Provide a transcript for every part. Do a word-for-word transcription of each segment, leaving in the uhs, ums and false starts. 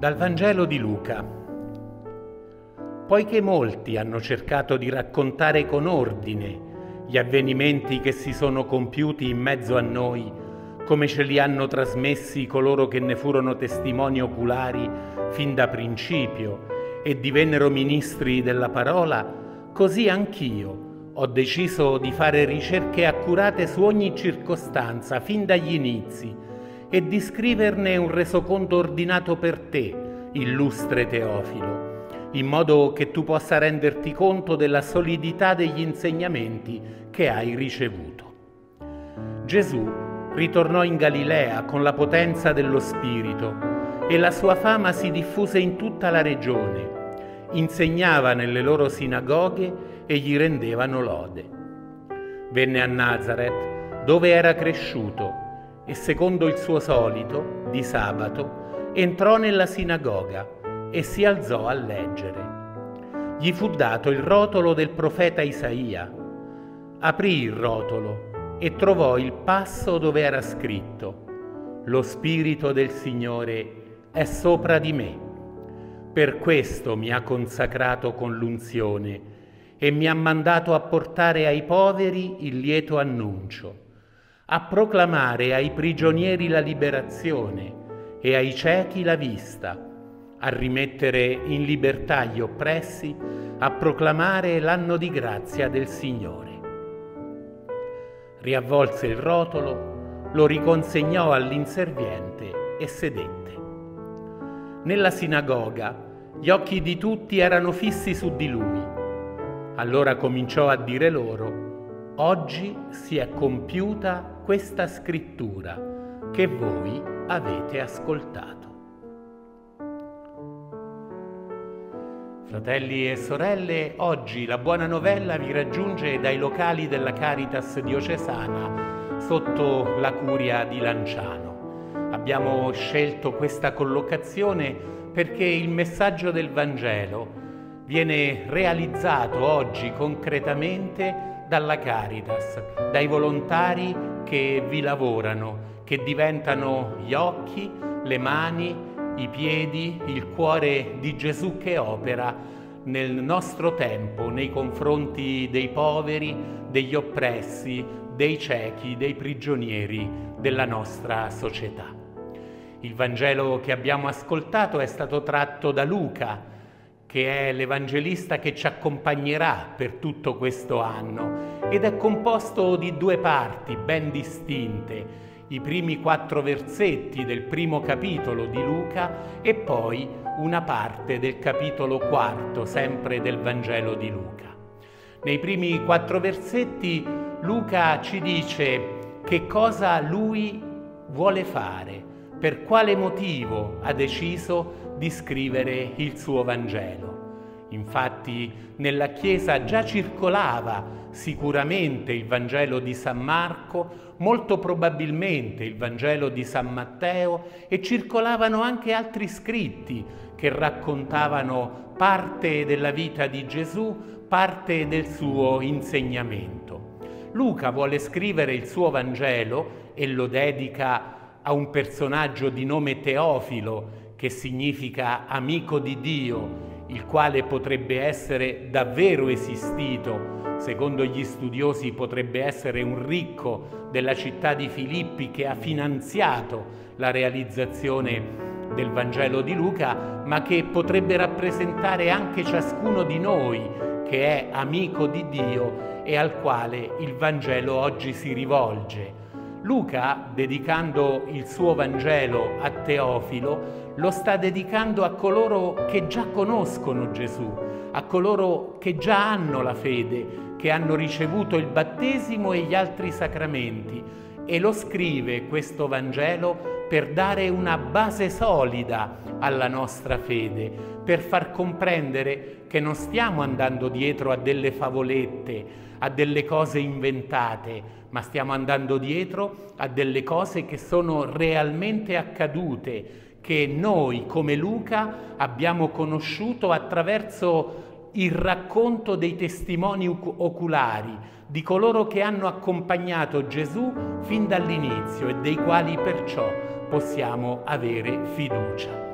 Dal Vangelo di Luca. Poiché molti hanno cercato di raccontare con ordine gli avvenimenti che si sono compiuti in mezzo a noi, come ce li hanno trasmessi coloro che ne furono testimoni oculari fin da principio e divennero ministri della parola, così anch'io ho deciso di fare ricerche accurate su ogni circostanza fin dagli inizi e di scriverne un resoconto ordinato per te, illustre Teofilo, in modo che tu possa renderti conto della solidità degli insegnamenti che hai ricevuto. Gesù ritornò in Galilea con la potenza dello Spirito e la sua fama si diffuse in tutta la regione. Insegnava nelle loro sinagoghe e gli rendevano lode. Venne a Nazaret, dove era cresciuto, e secondo il suo solito, di sabato, entrò nella sinagoga e si alzò a leggere. Gli fu dato il rotolo del profeta Isaia. Aprì il rotolo e trovò il passo dove era scritto: «Lo Spirito del Signore è sopra di me. Per questo mi ha consacrato con l'unzione e mi ha mandato a portare ai poveri il lieto annuncio, a proclamare ai prigionieri la liberazione e ai ciechi la vista, a rimettere in libertà gli oppressi, a proclamare l'anno di grazia del Signore». Riavvolse il rotolo, lo riconsegnò all'inserviente e sedette. Nella sinagoga gli occhi di tutti erano fissi su di lui. Allora cominciò a dire loro: «Oggi si è compiuta questa scrittura che voi avete ascoltato». Fratelli e sorelle, oggi la buona novella vi raggiunge dai locali della Caritas diocesana sotto la curia di Lanciano. Abbiamo scelto questa collocazione perché il messaggio del Vangelo viene realizzato oggi concretamente dalla Caritas, dai volontari che vi lavorano, che diventano gli occhi, le mani, i piedi, il cuore di Gesù che opera nel nostro tempo nei confronti dei poveri, degli oppressi, dei ciechi, dei prigionieri della nostra società. Il Vangelo che abbiamo ascoltato è stato tratto da Luca, che è l'Evangelista che ci accompagnerà per tutto questo anno, ed è composto di due parti ben distinte: i primi quattro versetti del primo capitolo di Luca e poi una parte del capitolo quarto, sempre del Vangelo di Luca. Nei primi quattro versetti Luca ci dice che cosa lui vuole fare, per quale motivo ha deciso di scrivere il suo Vangelo. Infatti nella Chiesa già circolava sicuramente il Vangelo di San Marco, molto probabilmente il Vangelo di San Matteo, e circolavano anche altri scritti che raccontavano parte della vita di Gesù, parte del suo insegnamento. Luca vuole scrivere il suo Vangelo e lo dedica a un personaggio di nome Teofilo, che significa amico di Dio, il quale potrebbe essere davvero esistito. Secondo gli studiosi potrebbe essere un ricco della città di Filippi che ha finanziato la realizzazione del Vangelo di Luca, ma che potrebbe rappresentare anche ciascuno di noi che è amico di Dio e al quale il Vangelo oggi si rivolge. Luca, dedicando il suo Vangelo a Teofilo, lo sta dedicando a coloro che già conoscono Gesù, a coloro che già hanno la fede, che hanno ricevuto il battesimo e gli altri sacramenti, e lo scrive questo Vangelo per dare una base solida alla nostra fede, per far comprendere che non stiamo andando dietro a delle favolette, a delle cose inventate, ma stiamo andando dietro a delle cose che sono realmente accadute, che noi, come Luca, abbiamo conosciuto attraverso il racconto dei testimoni oculari, di coloro che hanno accompagnato Gesù fin dall'inizio e dei quali perciò possiamo avere fiducia.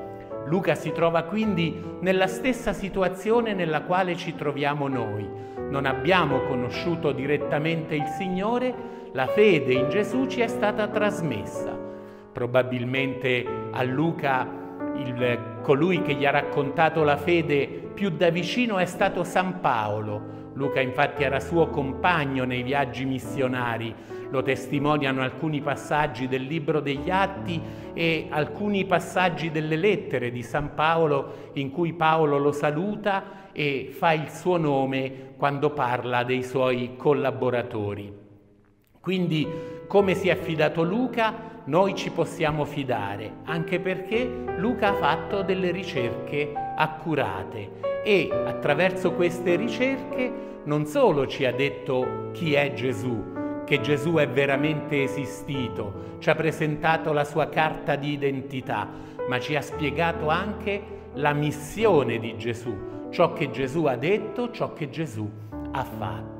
Luca si trova quindi nella stessa situazione nella quale ci troviamo noi. Non abbiamo conosciuto direttamente il Signore, la fede in Gesù ci è stata trasmessa. Probabilmente a Luca il, colui che gli ha raccontato la fede più da vicino è stato San Paolo. Luca infatti era suo compagno nei viaggi missionari. Lo testimoniano alcuni passaggi del libro degli Atti e alcuni passaggi delle lettere di San Paolo in cui Paolo lo saluta e fa il suo nome quando parla dei suoi collaboratori. Quindi, come si è fidato Luca, noi ci possiamo fidare, anche perché Luca ha fatto delle ricerche accurate e attraverso queste ricerche non solo ci ha detto chi è Gesù, che Gesù è veramente esistito, ci ha presentato la sua carta di identità, ma ci ha spiegato anche la missione di Gesù, ciò che Gesù ha detto, ciò che Gesù ha fatto.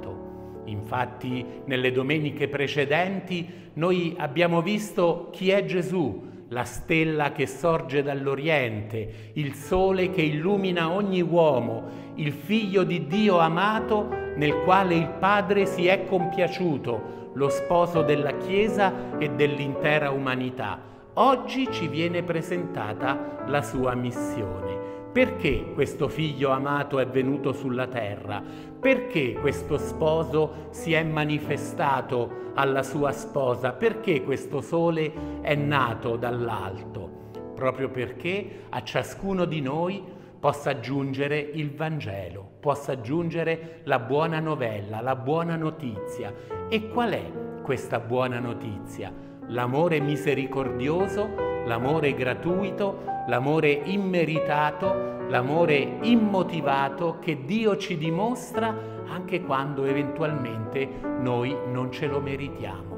Infatti, nelle domeniche precedenti noi abbiamo visto chi è Gesù, la stella che sorge dall'Oriente, il sole che illumina ogni uomo, il Figlio di Dio amato nel quale il Padre si è compiaciuto, lo sposo della Chiesa e dell'intera umanità. Oggi ci viene presentata la sua missione. Perché questo Figlio amato è venuto sulla terra? Perché questo sposo si è manifestato alla sua sposa? Perché questo sole è nato dall'alto? Proprio perché a ciascuno di noi possa giungere il Vangelo, possa giungere la buona novella, la buona notizia. E qual è questa buona notizia? L'amore misericordioso, l'amore gratuito, l'amore immeritato, l'amore immotivato che Dio ci dimostra anche quando eventualmente noi non ce lo meritiamo.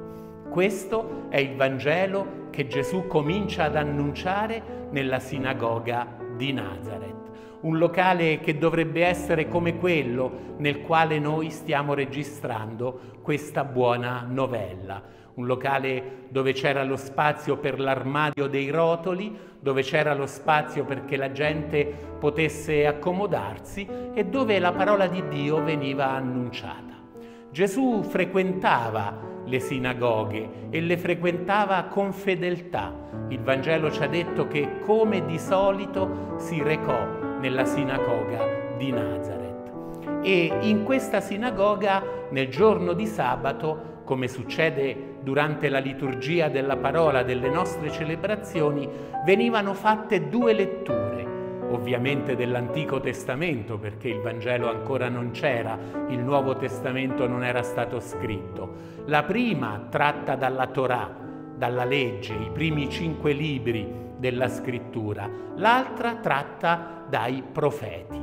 Questo è il Vangelo che Gesù comincia ad annunciare nella sinagoga di Nazaret. Un locale che dovrebbe essere come quello nel quale noi stiamo registrando questa buona novella. Un locale dove c'era lo spazio per l'armadio dei rotoli, dove c'era lo spazio perché la gente potesse accomodarsi e dove la parola di Dio veniva annunciata. Gesù frequentava le sinagoghe e le frequentava con fedeltà. Il Vangelo ci ha detto che come di solito si recò nella sinagoga di Nazaret. E in questa sinagoga, nel giorno di sabato, come succede durante la liturgia della parola delle nostre celebrazioni, venivano fatte due letture, ovviamente dell'Antico Testamento, perché il Vangelo ancora non c'era, il Nuovo Testamento non era stato scritto. La prima tratta dalla Torah, dalla legge, i primi cinque libri della scrittura, l'altra tratta dai profeti.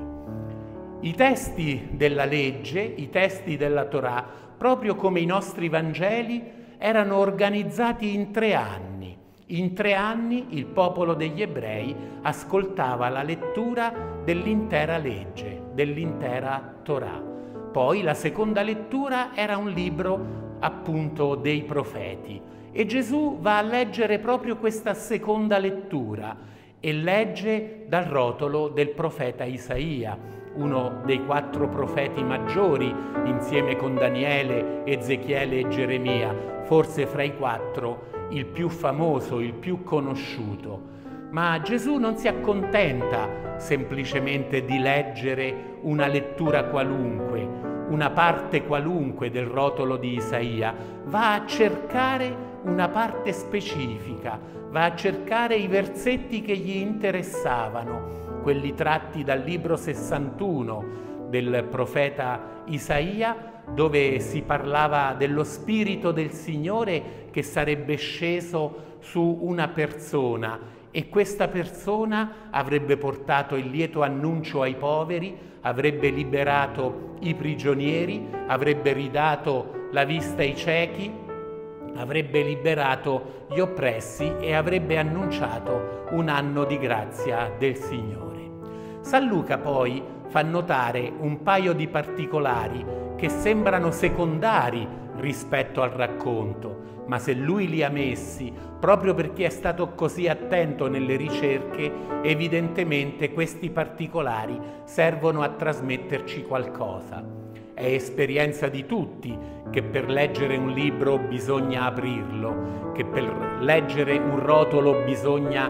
I testi della legge, i testi della Torah, proprio come i nostri Vangeli, erano organizzati in tre anni. In tre anni il popolo degli ebrei ascoltava la lettura dell'intera legge, dell'intera Torah. Poi la seconda lettura era un libro appunto dei profeti. E Gesù va a leggere proprio questa seconda lettura e legge dal rotolo del profeta Isaia, uno dei quattro profeti maggiori, insieme con Daniele, Ezechiele e Geremia, forse fra i quattro il più famoso, il più conosciuto. Ma Gesù non si accontenta semplicemente di leggere una lettura qualunque, una parte qualunque del rotolo di Isaia, va a cercare una parte specifica, va a cercare i versetti che gli interessavano, quelli tratti dal libro sessantuno del profeta Isaia, dove si parlava dello Spirito del Signore che sarebbe sceso su una persona e questa persona avrebbe portato il lieto annuncio ai poveri, avrebbe liberato i prigionieri, avrebbe ridato la vista ai ciechi, avrebbe liberato gli oppressi e avrebbe annunciato un anno di grazia del Signore. San Luca poi fa notare un paio di particolari che sembrano secondari rispetto al racconto, ma se lui li ha messi, proprio perché è stato così attento nelle ricerche, evidentemente questi particolari servono a trasmetterci qualcosa. È esperienza di tutti che per leggere un libro bisogna aprirlo, che per leggere un rotolo bisogna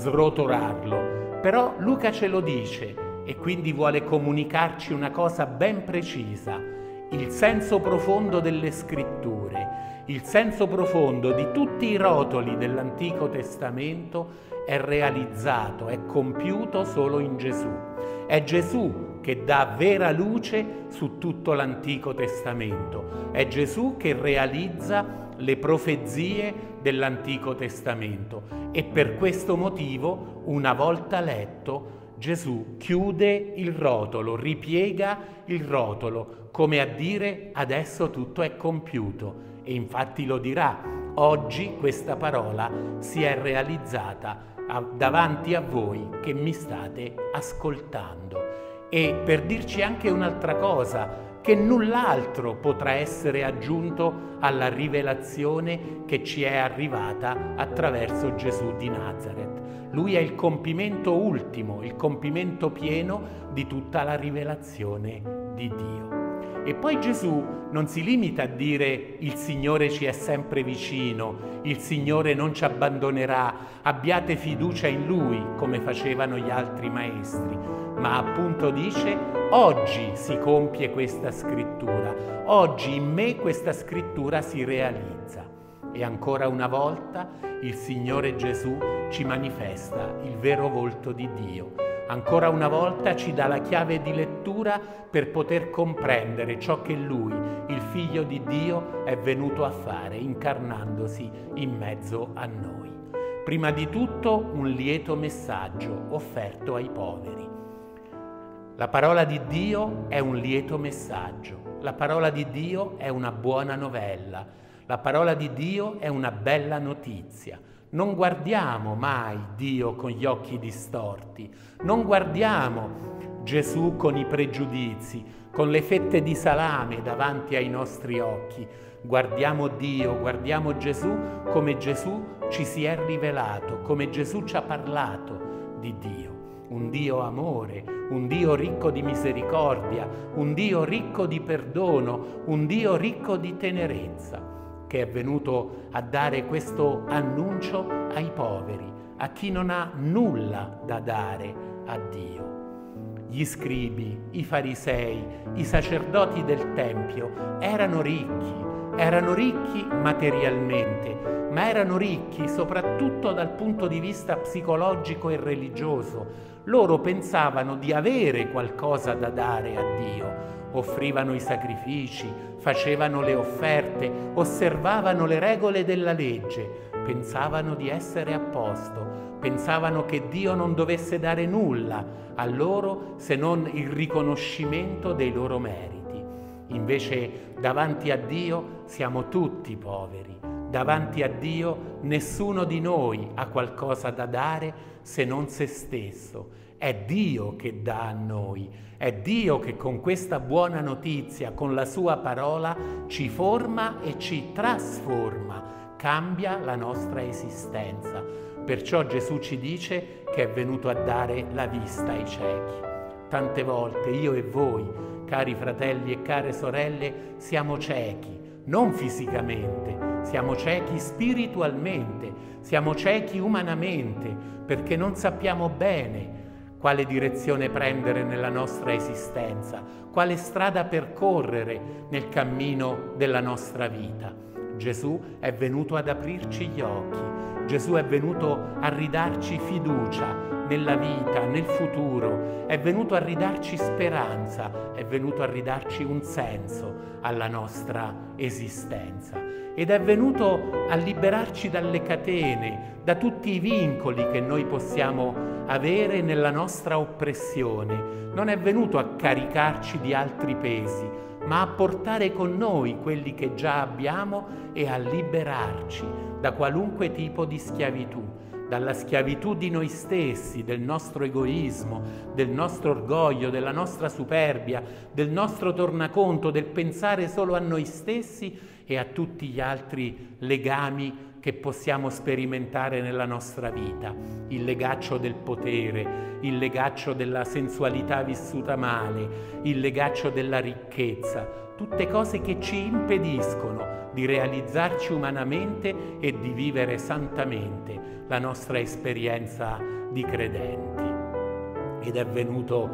srotolarlo. Però Luca ce lo dice e quindi vuole comunicarci una cosa ben precisa: il senso profondo delle scritture, il senso profondo di tutti i rotoli dell'Antico Testamento è realizzato, è compiuto solo in Gesù. È Gesù che dà vera luce su tutto l'Antico Testamento. È Gesù che realizza le profezie dell'Antico Testamento e per questo motivo, una volta letto, Gesù chiude il rotolo, ripiega il rotolo, come a dire: adesso tutto è compiuto. E infatti lo dirà: oggi questa parola si è realizzata davanti a voi che mi state ascoltando. E per dirci anche un'altra cosa, che null'altro potrà essere aggiunto alla rivelazione che ci è arrivata attraverso Gesù di Nazaret. Lui è il compimento ultimo, il compimento pieno di tutta la rivelazione di Dio. E poi Gesù non si limita a dire: il Signore ci è sempre vicino, il Signore non ci abbandonerà, abbiate fiducia in Lui, come facevano gli altri maestri, ma appunto dice: oggi si compie questa scrittura, oggi in me questa scrittura si realizza. E ancora una volta il Signore Gesù ci manifesta il vero volto di Dio. Ancora una volta ci dà la chiave di lettura per poter comprendere ciò che Lui, il Figlio di Dio, è venuto a fare, incarnandosi in mezzo a noi. Prima di tutto un lieto messaggio offerto ai poveri. La parola di Dio è un lieto messaggio, la parola di Dio è una buona novella, la parola di Dio è una bella notizia. Non guardiamo mai Dio con gli occhi distorti, non guardiamo Gesù con i pregiudizi, con le fette di salame davanti ai nostri occhi. Guardiamo Dio, guardiamo Gesù come Gesù ci si è rivelato, come Gesù ci ha parlato di Dio. Un Dio amore, un Dio ricco di misericordia, un Dio ricco di perdono, un Dio ricco di tenerezza, che è venuto a dare questo annuncio ai poveri, a chi non ha nulla da dare a Dio. Gli scribi, i farisei, i sacerdoti del Tempio erano ricchi, erano ricchi materialmente, ma erano ricchi soprattutto dal punto di vista psicologico e religioso. Loro pensavano di avere qualcosa da dare a Dio. Offrivano i sacrifici, facevano le offerte, osservavano le regole della legge, pensavano di essere a posto, pensavano che Dio non dovesse dare nulla a loro se non il riconoscimento dei loro meriti. Invece davanti a Dio siamo tutti poveri, davanti a Dio nessuno di noi ha qualcosa da dare se non se stesso. È Dio che dà a noi, è Dio che con questa buona notizia, con la sua parola, ci forma e ci trasforma, cambia la nostra esistenza. Perciò Gesù ci dice che è venuto a dare la vista ai ciechi. Tante volte io e voi, cari fratelli e care sorelle, siamo ciechi, non fisicamente, siamo ciechi spiritualmente, siamo ciechi umanamente, perché non sappiamo bene quale direzione prendere nella nostra esistenza, quale strada percorrere nel cammino della nostra vita. Gesù è venuto ad aprirci gli occhi, Gesù è venuto a ridarci fiducia nella vita, nel futuro, è venuto a ridarci speranza, è venuto a ridarci un senso alla nostra esistenza ed è venuto a liberarci dalle catene, da tutti i vincoli che noi possiamo avere nella nostra oppressione. Non è venuto a caricarci di altri pesi, ma a portare con noi quelli che già abbiamo e a liberarci da qualunque tipo di schiavitù. dalla schiavitù di noi stessi, del nostro egoismo, del nostro orgoglio, della nostra superbia, del nostro tornaconto, del pensare solo a noi stessi e a tutti gli altri legami che possiamo sperimentare nella nostra vita, il legaccio del potere, il legaccio della sensualità vissuta male, il legaccio della ricchezza, tutte cose che ci impediscono di realizzarci umanamente e di vivere santamente la nostra esperienza di credenti. Ed è venuto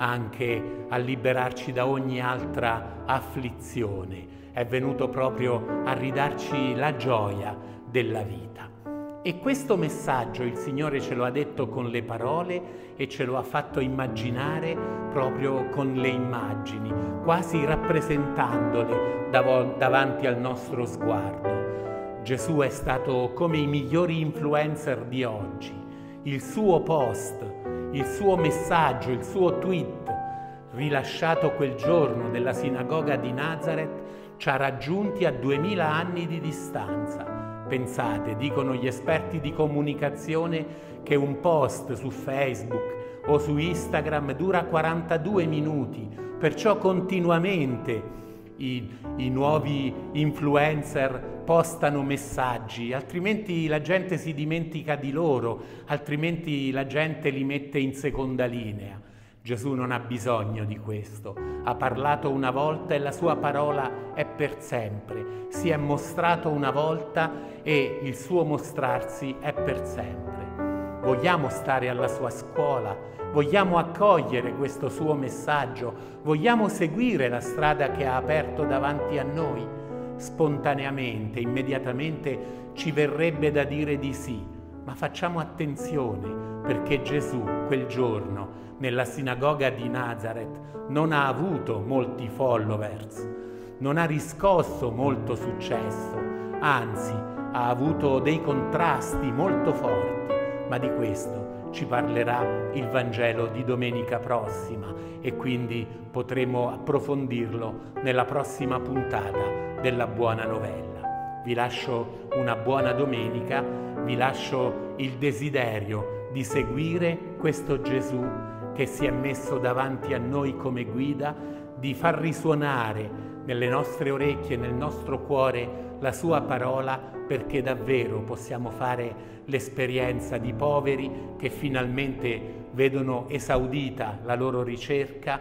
anche a liberarci da ogni altra afflizione, è venuto proprio a ridarci la gioia della vita. E questo messaggio il Signore ce lo ha detto con le parole e ce lo ha fatto immaginare proprio con le immagini, quasi rappresentandole dav- davanti al nostro sguardo. Gesù è stato come i migliori influencer di oggi. Il suo post, il suo messaggio, il suo tweet rilasciato quel giorno della sinagoga di Nazareth ci ha raggiunti a duemila anni di distanza. Pensate, dicono gli esperti di comunicazione, che un post su Facebook o su Instagram dura quarantadue minuti, perciò continuamente i, i nuovi influencer postano messaggi, altrimenti la gente si dimentica di loro, altrimenti la gente li mette in seconda linea. Gesù non ha bisogno di questo, ha parlato una volta e la sua parola è per sempre, si è mostrato una volta e il suo mostrarsi è per sempre. Vogliamo stare alla sua scuola, vogliamo accogliere questo suo messaggio, vogliamo seguire la strada che ha aperto davanti a noi? Spontaneamente, immediatamente ci verrebbe da dire di sì, ma facciamo attenzione perché Gesù quel giorno nella sinagoga di Nazareth non ha avuto molti followers, non ha riscosso molto successo, anzi ha avuto dei contrasti molto forti, ma di questo ci parlerà il Vangelo di domenica prossima e quindi potremo approfondirlo nella prossima puntata della Buona Novella. Vi lascio una buona domenica, vi lascio il desiderio di seguire questo Gesù che si è messo davanti a noi come guida, di far risuonare nelle nostre orecchie, nel nostro cuore la sua parola, perché davvero possiamo fare l'esperienza di poveri che finalmente vedono esaudita la loro ricerca,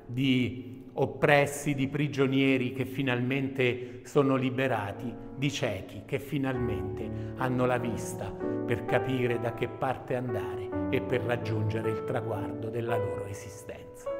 di oppressi, di prigionieri che finalmente sono liberati, di ciechi che finalmente hanno la vista per capire da che parte andare e per raggiungere il traguardo della loro esistenza.